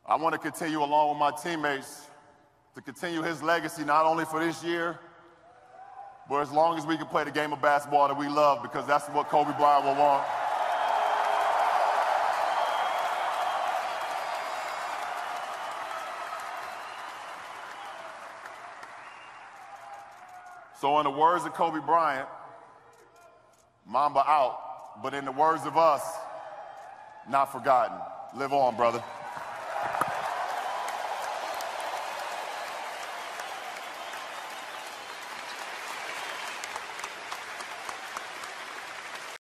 I want to continue along with my teammates to continue his legacy, not only for this year, but as long as we can play the game of basketball that we love, because that's what Kobe Bryant will want. So in the words of Kobe Bryant, Mamba out, but in the words of us, not forgotten. Live on, brother.